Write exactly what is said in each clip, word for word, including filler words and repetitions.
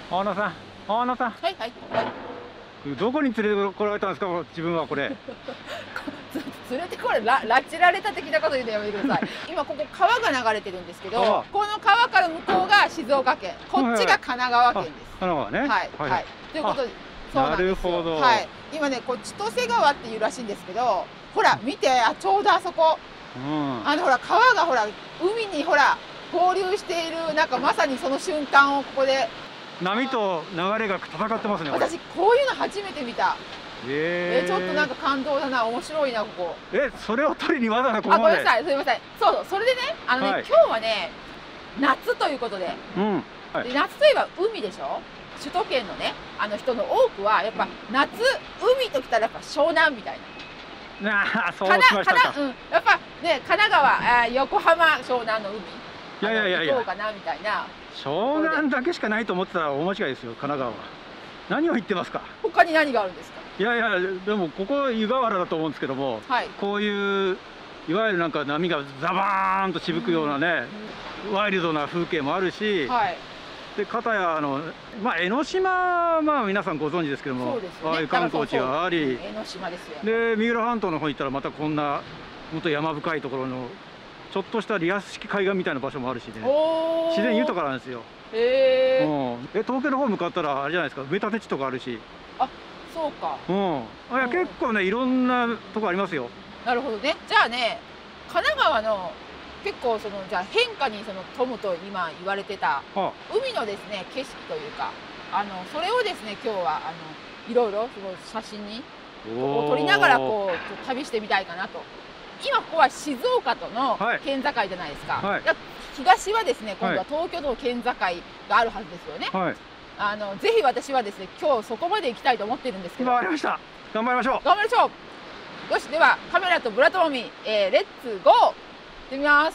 大野さん、大野さん、 はいはいはい。 どこに連れてこられたんですか、自分はこれ。 連れてこれ、ら拉致られた的なこと言うのやめてください。今ここ川が流れてるんですけど、この川から向こうが静岡県、こっちが神奈川県です。 神奈川ね。 はいはい。ということで、そうなんですよ。はい。今ね、こう千歳川っていうらしいんですけど、ほら見て、あ、ちょうどあそこ。あのほら川がほら海にほら合流している、なんかまさにその瞬間をここで。 波と流れが戦ってますね。 私こういうの初めて見た。えー、ちょっとなんか感動だな、面白いなここ。 え、それを取りにわざわざここまで。 あ、ごめんなさい、すみません。そうそう、それでね、あのね、はい、今日はね、夏ということで。うん。はい、で夏といえば海でしょ。首都圏のね、あの人の多くはやっぱ夏、海ときたらやっぱ湘南みたいな。 なあ、そうしましたか。 うん、やっぱね、神奈川、あ、横浜、湘南の海。 いやいやいやいや。 行こうかなみたいな。 湘南だけしかないと思ってたら大間違いですよ、神奈川は。何を言ってますか。 他に何があるんですか。 いやいや、でもここ湯河原だと思うんですけども、はい、こういういわゆるなんか波がザバーンとしぶくようなね、うん、ワイルドな風景もあるし、はい、で片やあの、まあ、江ノ島、まあ、皆さんご存知ですけども、ね、ああいう観光地があり、 江ノ島ですよ。 で三浦半島の方に行ったらまたこんなもっと山深いところのちょっとしたリアス式海岸みたいな場所もあるしね、自然豊かなんですよ。へえ。うん、え、東京の方向かったらあれじゃないですか、埋め立て地とかあるし。 あ、そうか。 うん。いや、結構ね、いろんなとこありますよ。 なるほどね。じゃあね、神奈川の結構そのじゃあ変化にその富むと今言われてた海のですね景色というか、あのそれをですね今日はあのいろいろその写真にを撮りながらこう旅してみたいかなと。今ここは静岡との県境じゃないですか。はい、東はですね今度は東京との県境があるはずですよね。はい、あのぜひ私はですね今日そこまで行きたいと思ってるんですけど。 わかりました。頑張りましょう。 頑張りましょう。よし、ではカメラとブラトモミ、えー、レッツゴー。行ってみます。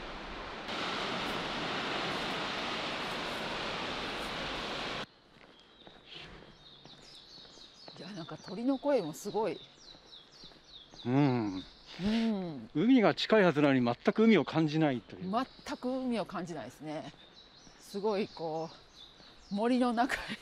いや、なんか鳥の声もすごい。 うん。うん、海が近いはずなのに全く海を感じないという。 全く海を感じないですね。すごいこう森の中で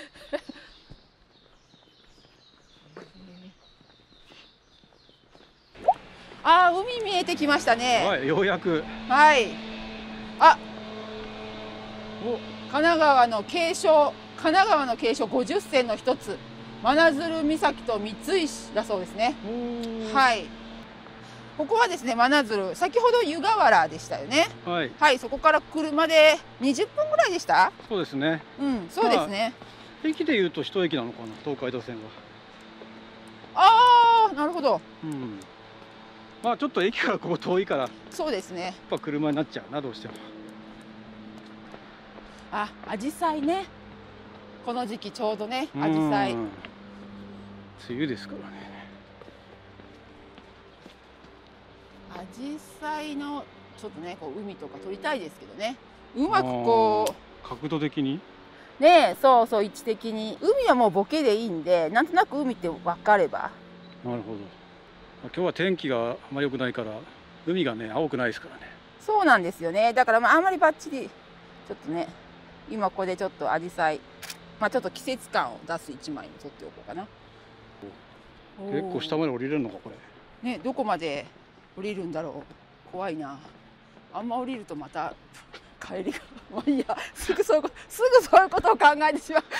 あー、海見えてきましたね。 はい、ようやく。 はい。あ、お、神奈川の景勝、神奈川の景勝ごじゅっせんの一つ、真鶴岬と三石だそうですね。はい。ここはですね、真鶴、先ほど湯河原でしたよね。はい。はい、そこから車でにじゅっぷんぐらいでした。 そうですね。 うん、そうですね。 まあ、駅でいうと一駅なのかな、東海道線は。 ああ、なるほど。 うん。まあ、ちょっと駅からここ遠いから。 そうですね。やっぱ車になっちゃうな、どうしても。 あ、紫陽花ね。この時期ちょうどね、紫陽花。梅雨ですからね。 紫陽花のちょっとね、こう海とか撮りたいですけどね。うまくこう角度的にね、そうそう、位置的に海はもうボケでいいんで、なんとなく海って分かれば。 なるほど。今日は天気があまり良くないから海がね青くないですからね。 そうなんですよね。だからまああんまりバッチリちょっとね、今ここでちょっと紫陽花、まあちょっと季節感を出す一枚に撮っておこうかな。 結構下まで降りれるのかこれ。ね、どこまで降りるんだろう。怖いな。あんま降りるとまた帰りがまあいいや。すぐそういうことすぐそういうことを考えてしまう。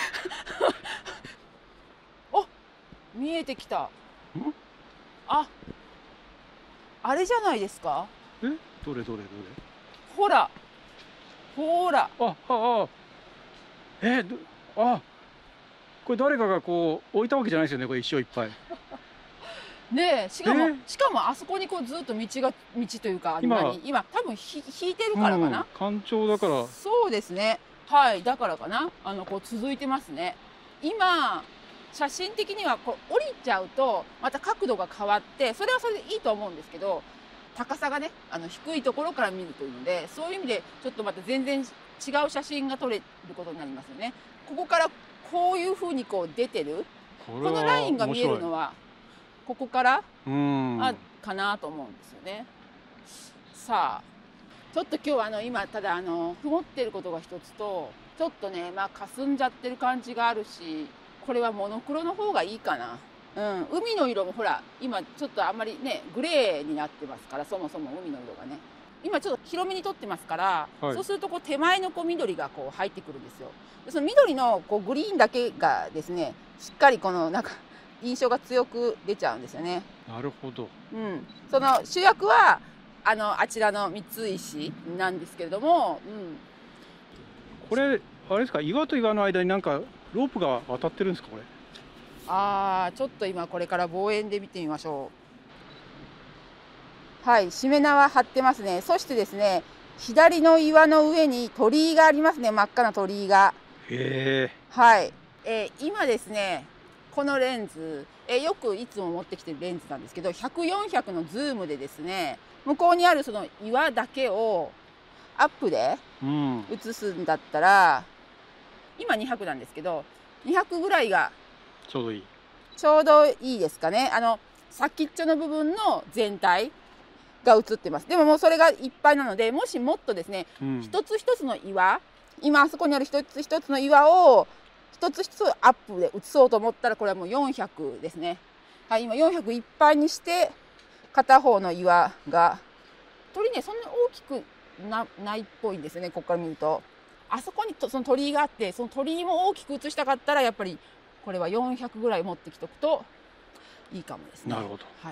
お、見えてきた。あ、あれじゃないですか。 え、どれどれどれ。 ほら、ほら。 あ、あ、あ、え、あ、これ誰かがこう置いたわけじゃないですよね。これ一生いっぱい。 ねえ、しかも、しかもあそこにこうずっと道が道というか今今多分ひ引いてるからかな。 干潮だから。 そうですね。はい、だからかな。あのこう続いてますね。今。写真的にはこう降りちゃうとまた角度が変わってそれはそれでいいと思うんですけど、高さがねあの低いところから見るというので、そういう意味でちょっとまた全然違う写真が撮れることになりますよね。ここからこういうふうにこう出てるこのラインが見えるのはここからあかなと思うんですよね。さあちょっと今日はあの今ただあの曇ってることが一つと、 ちょっとね、まあ霞んじゃってる感じがあるし、これはモノクロの方がいいかな。うん、海の色もほら今ちょっとあんまりねグレーになってますから、そもそも海の色がね今ちょっと広めに撮ってますから、はい、そうするとこう手前のこう緑がこう入ってくるんですよ。でその緑のこうグリーンだけがですねしっかりこのなんか印象が強く出ちゃうんですよね。 なるほど、 うん、その主役はあのあちらの三石なんですけれども、うん、 これあれですか、岩と岩の間になんかロープが渡ってるんですかこれ。 あーちょっと今これから望遠で見てみましょう。はい、しめ縄張ってますね。そしてですね左の岩の上に鳥居がありますね、真っ赤な鳥居が。 へえ。 はい、えー、今ですねこのレンズ、えー、よくいつも持ってきてるレンズなんですけど、ひゃく、よんひゃくのズームでですね向こうにあるその岩だけをアップで写すんだったら、うん、今にひゃくなんですけどにひゃくぐらいがちょうどいいちょうどいいですかね。あの先っちょの部分の全体が映ってます。でももうそれがいっぱいなので、もしもっとですね、うん、一つ一つの岩、今あそこにある一つ一つの岩を一つ一つアップで写そうと思ったらこれはもうよんひゃくですね。はい、今よんひゃくいっぱいにして片方の岩が鳥ねそんな大きく な, ないっぽいんですね。ここから見るとあそこにとその鳥居があって、その鳥居も大きく写したかったらやっぱりこれはよんひゃくぐらい持ってきておくといいかもですね。 なるほど。 はい。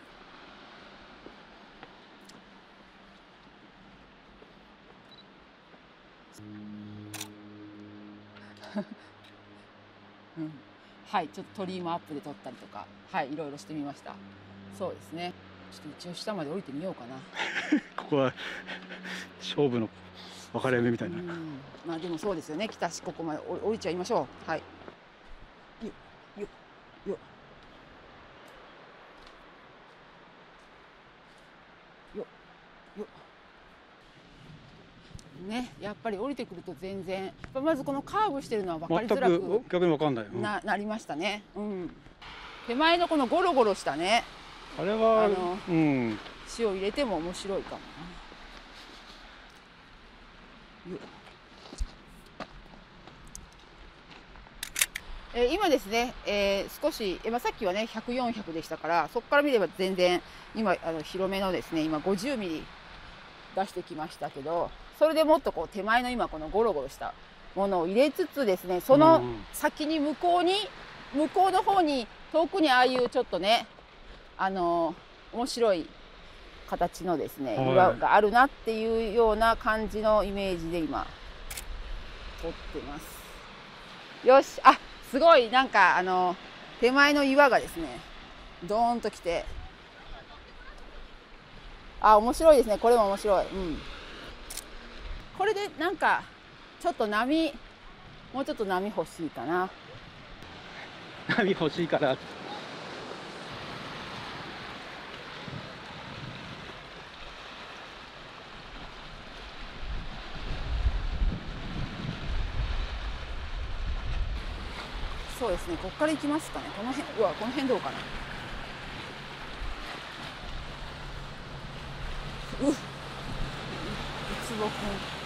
うん、はい、ちょっと鳥居もアップで撮ったりとか、はい、いろいろしてみました。そうですね。ちょっと一応下まで降りてみようかな。 ここは勝負の分かれ目みたいな。うん、 まあでもそうですよね。来たしここまで降りちゃいましょう。はい。よよよよよね、やっぱり降りてくると全然まずこのカーブしてるのは分かりづらく全く逆に分かんない、うん、 な, なりましたね、うん、手前のこのゴロゴロしたねあれはあの、うん、 塩入れても面白いかもな。えー、今ですね、えー、少し、えーまあ、さっきはねひゃく、よんひゃくでしたから、そこから見れば全然今あの広めのですね今ごじゅうミリ出してきましたけど、それでもっとこう手前の今このゴロゴロしたものを入れつつですね、その先に向こうに向こうの方に遠くにああいうちょっとねあの面白い形のですね岩があるなっていうような感じのイメージで今撮ってます。よし、あ、すごいなんかあの手前の岩がですねドーンときて、あ、面白いですね。これも面白い。うん。これでなんかちょっと波もうちょっと波欲しいかな。 波欲しいから。 そうですね。ここから行きますかね。この辺、うわ、この辺どうかな。うっ、ウツボくん。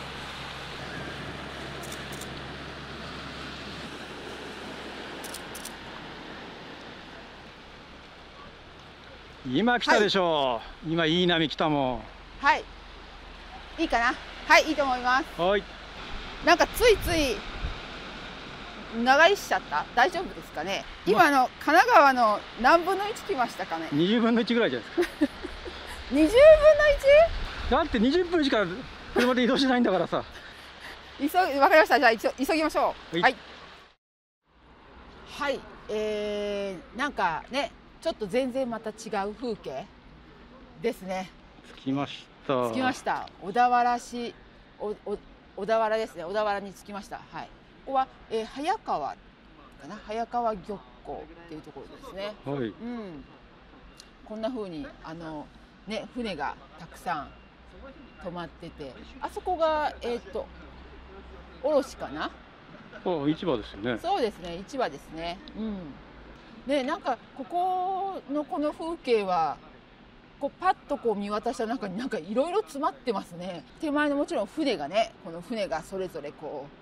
今来たでしょう、はい、今いい波来たもん。 はい、いいかな。はい、いいと思います。 はい。 なんかついつい長居しちゃった。大丈夫ですかね。今の神奈川の何分のいち来ましたかね。 にじゅうぶんのいちぐらいじゃないですか。 にじゅうぶんのいち？ だってにじゅっぷんしか車で移動しないんだからさ。 急ぎ、わかりました。じゃあ急ぎましょう。はい。はい、えー、なんかね。ちょっと全然また違う風景ですね。 着きました。 着きました。小田原市、おお小田原ですね。小田原に着きました。はい。ここは、えー、早川かな。早川漁港っていうところですね。 はい。うん。 こんな風にあのね船がたくさん止まってて、あそこがえっと卸かな。 あ、市場ですよね。 そうですね。市場ですね。うん。ね、なんかここのこの風景はこうパッとこう見渡した中になんかいろいろ詰まってますね。手前のもちろん船がね、この船がそれぞれこう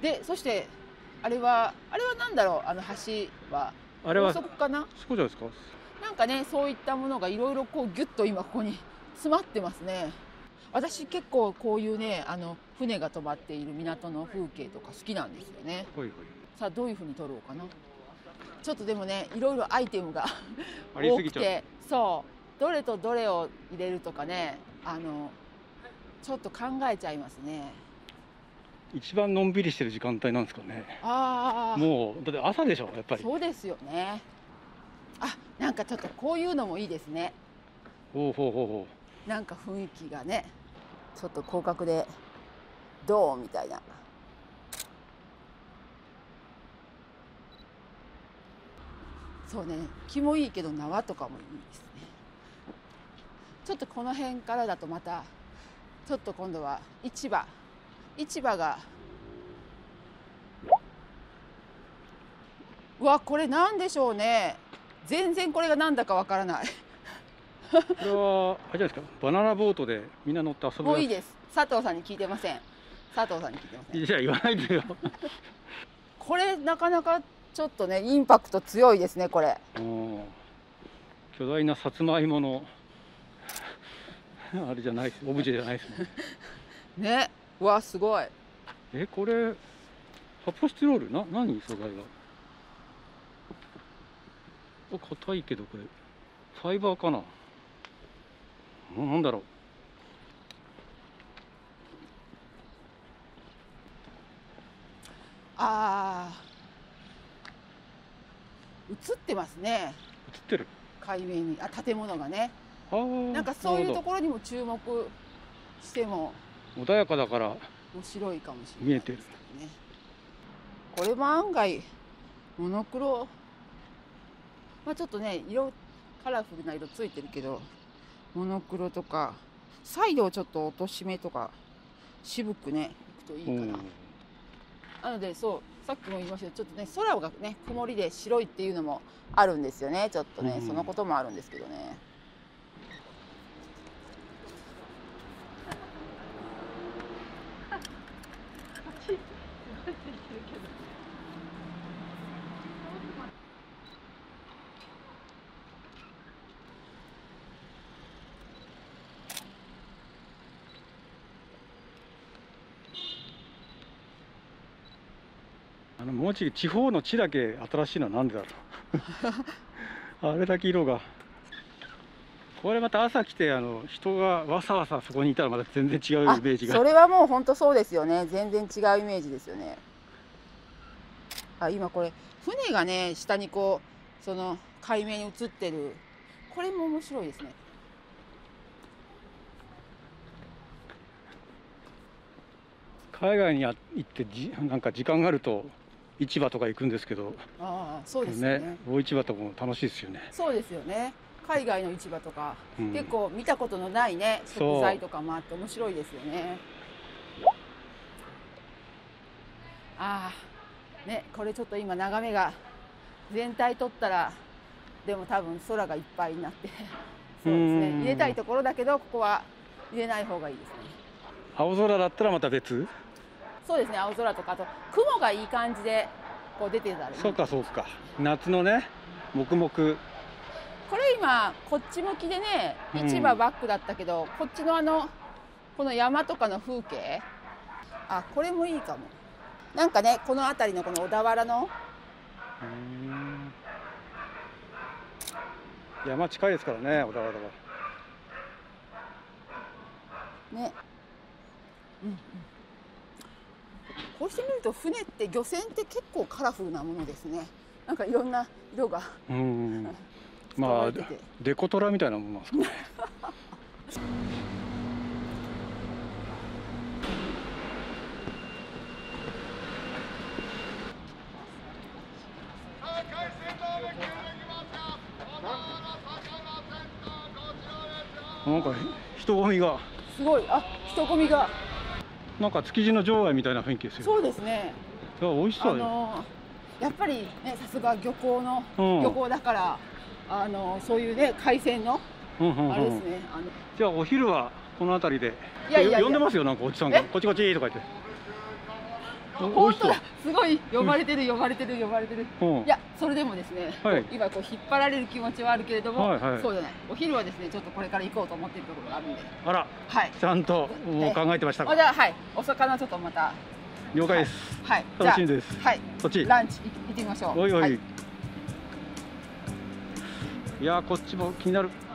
でそしてあれはあれはなんだろう、あの橋はあれは高速かな、 そうじゃないですか。 なんかね、そういったものがいろいろこうギュッと今ここに詰まってますね。私結構こういうね、あの船が止まっている港の風景とか好きなんですよね。 ほいほい。さあどういうふうに撮ろうかな。ちょっとでもね、いろいろアイテムが多くて、そうどれとどれを入れるとかね、あのちょっと考えちゃいますね。 一番のんびりしてる時間帯なんですかね。 ああ、 もうだって朝でしょ、やっぱり。 そうですよね。あ、なんかちょっとこういうのもいいですね。 ほうほうほうほう。なんか雰囲気がね、ちょっと広角でどうみたいな。そうね、気もいいけど縄とかもいいですね。ちょっとこの辺からだとまたちょっと今度は市場市場が、うわ、これなんでしょうね。全然これがなんだかわからない。 これはあれじゃないですか、バナナボートでみんな乗って遊ぶ。 もういいです。佐藤さんに聞いてません。佐藤さんに聞いてません。 いや、言わないでよ。 これなかなかちょっとね、インパクト強いですね、これ。 巨大なさつまいものあれじゃないです、オブジェじゃないですね。 ね、うわ、すごい。 え、これ発泡スチロールな、何素材が。硬いけどこれファイバーかな。なんだろう。 ああ、映ってますね。 映ってる。 海面に、あ、建物がね。 あ、 なんかそういうところにも注目しても穏やかだから面白いかもしれない、 見えてるね。 これも案外モノクロ、まあちょっとね、色カラフルな色ついてるけど、モノクロとかサイドをちょっと落とし目とか渋くねいくといいかな。なので、そうさっきも言いましたけど、ちょっとね、空がね曇りで白いっていうのもあるんですよね。ちょっとね、そのこともあるんですけどね。 あのもうち地方の地だけ新しいのはなんでだろう。あれだけ色が。これまた朝来て、あの人がわさわさそこにいたらまた全然違うイメージが。 それはもう本当そうですよね。全然違うイメージですよね。あ、今これ船がね、下にこうその海面に映ってる、これも面白いですね。 海外に行ってじなんか時間があると市場とか行くんですけど、 ああ、そうですよね。ね、 大市場とかも楽しいですよね。 そうですよね。海外の市場とか、うん、結構見たことのないね食材とかもあって面白いですよね。ああ、ね、これちょっと今眺めが全体撮ったら、でも多分空がいっぱいになってそうですね、入れたいところだけどここは入れない方がいいですね。 青空だったらまた別。 そうですね、青空とか、あと雲がいい感じでこう出てたり、ね、 そうかそうか、夏のね黙々。 これ今こっち向きでね、市場バックだったけど、うん、こっちのあのこの山とかの風景、あ、これもいいかも。なんかね、この辺りのこの小田原の、 うーん、山近いですからね、小田原はね。うんうん、こうしてみると船って漁船って結構カラフルなものですね。なんかいろんな色が、うん、 まあデコトラみたいなものなんですかね。なんか人混みがすごい、あ、人混みがなんか築地の場外みたいな雰囲気ですよ。 そうですね。 いや、美味しそうよ。 あのー、やっぱりね、さすが漁港の、うん、漁港だから、あのー、そういうね海鮮の、うんうんうん、あれですね。あのじゃあお昼はこの辺りで。いやいやいや呼んでますよ、なんかおじさんがこっちこっちとか言って。 本当だ、すごい呼ばれてる呼ばれてる呼ばれてる。いや、それでもですね、今こう引っ張られる気持ちはあるけれども、そうじゃない。お昼はですね、ちょっとこれから行こうと思っているところがあるんで。 あら、はい、ちゃんともう考えてましたか。 じゃあ、はい、お魚ちょっとまた。 了解です。 はい、 楽しみです。 はい、 そっち。 ランチ行ってみましょう。 おいおい。いや、こっちも気になる。